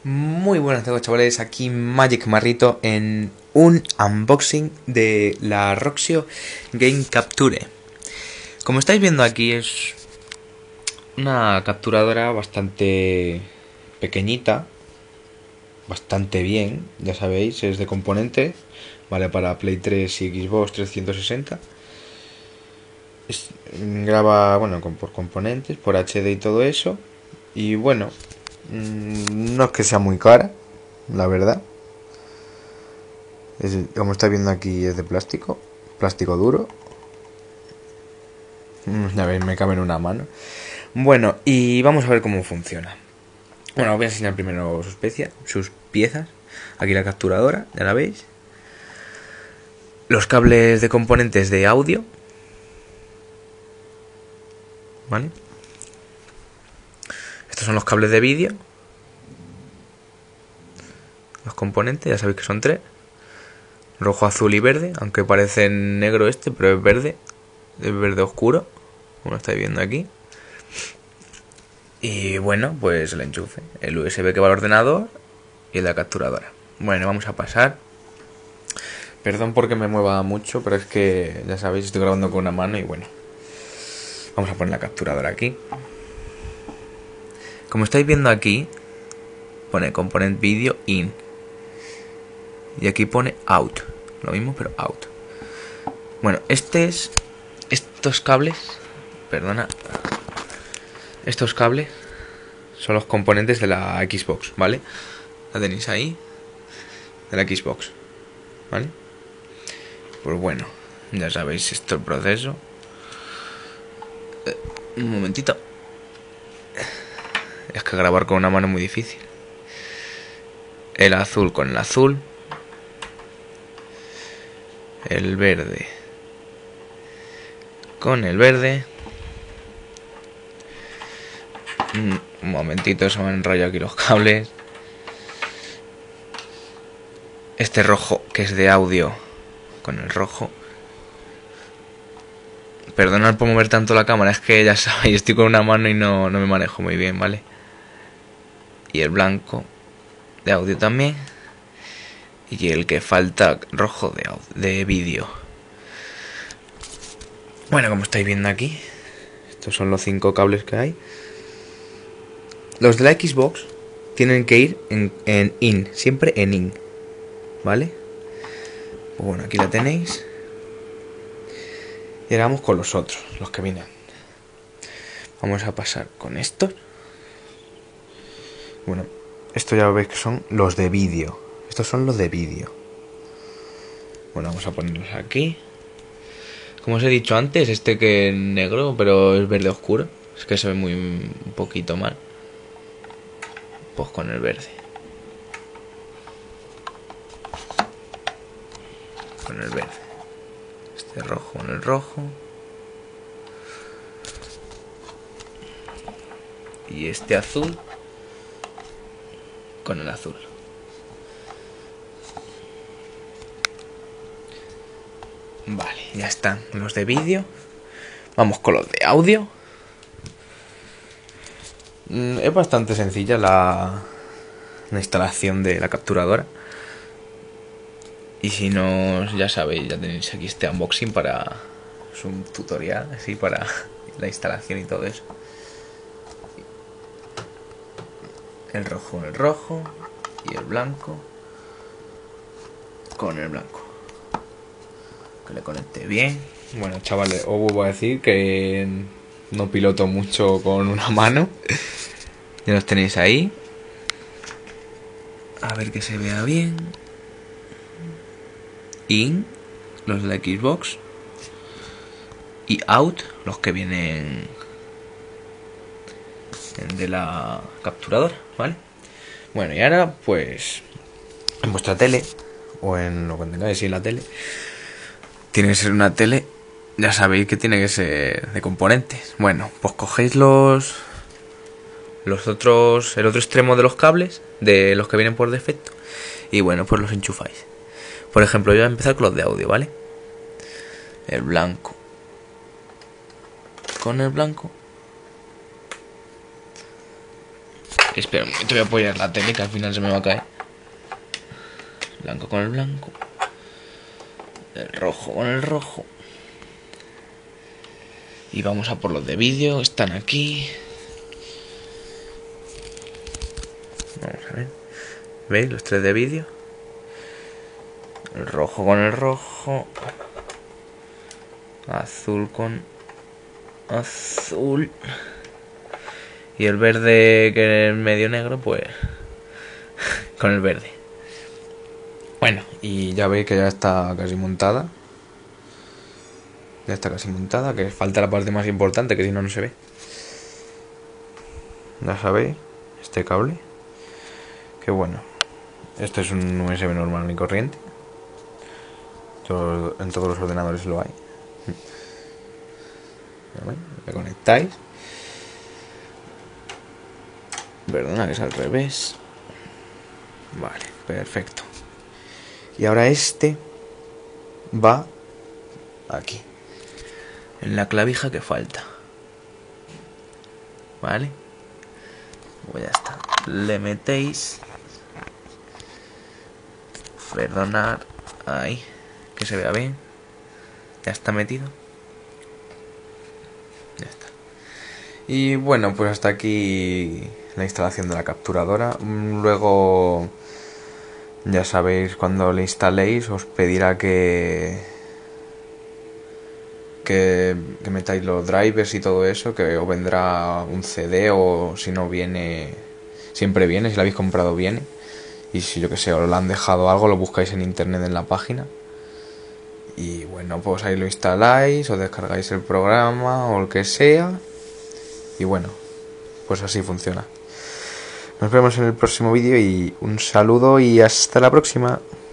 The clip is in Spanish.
Muy buenas tardes, chavales, aquí Magic Marrito en un unboxing de la Roxio Game Capture. Como estáis viendo aquí, es una capturadora bastante pequeñita, bastante bien, ya sabéis, es de componentes, vale para Play 3 y Xbox 360. Graba, bueno, por componentes, por HD y todo eso. Y bueno, no es que sea muy cara, la verdad. Como estáis viendo aquí, es de plástico, plástico duro. Ya veis, me cabe en una mano. Bueno, y vamos a ver cómo funciona. Bueno, os voy a enseñar primero sus piezas. Aquí la capturadora, ya la veis. Los cables de componentes de audio, ¿vale? Estos son los cables de vídeo. Los componentes, ya sabéis que son tres: rojo, azul y verde, aunque parece negro este, pero es verde oscuro, como lo estáis viendo aquí. Y bueno, pues el enchufe, el USB que va al ordenador y la capturadora. Bueno, vamos a pasar. Perdón porque me mueva mucho, pero es que ya sabéis, estoy grabando con una mano y bueno. Vamos a poner la capturadora aquí. Como estáis viendo aquí, pone component video in. Y aquí pone out. Lo mismo, pero out. Bueno, estos cables, perdona, estos cables son los componentes de la Xbox, ¿vale? La tenéis ahí, de la Xbox, ¿vale? Pues bueno, ya sabéis esto el proceso. Un momentito. Es que grabar con una mano es muy difícil. El azul con el azul. El verde con el verde. Un momentito, se me han enrollado aquí los cables. Este rojo, que es de audio, con el rojo. Perdonad por mover tanto la cámara, es que ya sabéis, estoy con una mano y no me manejo muy bien, ¿vale? Y el blanco de audio también. Y el que falta, rojo de vídeo. Bueno, como estáis viendo aquí, estos son los 5 cables que hay. Los de la Xbox tienen que ir en in, siempre en in, ¿vale? Pues bueno, aquí la tenéis. Y ahora vamos con los otros, los que vienen. Vamos a pasar con estos. Bueno, estos ya veis que son los de vídeo. Estos son los de vídeo. Bueno, vamos a ponerlos aquí. Como os he dicho antes, este que es negro, pero es verde oscuro. Es que se ve un poquito mal. Pues con el verde. Con el verde. Este rojo con el rojo. Y este azul con el azul. Vale, ya están los de vídeo. Vamos con los de audio. Es bastante sencilla la instalación de la capturadora. Y si no, ya sabéis, ya tenéis aquí este unboxing para... Es un tutorial, así, para la instalación y todo eso. El rojo con el rojo. Y el blanco con el blanco. Que le conecte bien. Bueno, chavales, os vuelvo a decir que no piloto mucho con una mano. Ya los tenéis ahí. A ver que se vea bien. In, los de la Xbox. Y out, los que vienen de la capturadora, ¿vale? Bueno, y ahora pues en vuestra tele, o en lo que tengáis en la tele, tiene que ser una tele, ya sabéis que tiene que ser de componentes. Bueno, pues cogéis el otro extremo de los cables, de los que vienen por defecto, y bueno, pues los enchufáis. Por ejemplo, yo voy a empezar con los de audio, ¿vale? El blanco con el blanco. Espera un momento, voy a apoyar la tele que al final se me va a caer. Blanco con el blanco. El rojo con el rojo. Y vamos a por los de vídeo. Están aquí. Vamos a ver. ¿Veis? Los 3 de vídeo. El rojo con el rojo. Azul con azul. Y el verde, que es medio negro, pues con el verde. Bueno, y ya veis que ya está casi montada. Ya está casi montada, que falta la parte más importante, que si no, no se ve. Ya sabéis, este cable. Que bueno, esto es un USB normal y corriente. En todos los ordenadores lo hay. Le conectáis. Perdona que es al revés. Vale, perfecto. Y ahora este va aquí, en la clavija que falta. Vale. Pues ya está. Le metéis. Perdonad. Ahí. Que se vea bien. Ya está metido. Ya está. Y bueno, pues hasta aquí la instalación de la capturadora. Luego, ya sabéis, cuando le instaléis os pedirá que metáis los drivers y todo eso, que os vendrá un CD, o si no viene, siempre viene, si lo habéis comprado viene. Y si yo que sé, os lo han dejado algo, lo buscáis en internet en la página. Y bueno, pues ahí lo instaláis, os descargáis el programa o el que sea. Y bueno, pues así funciona. Nos vemos en el próximo vídeo y un saludo y hasta la próxima.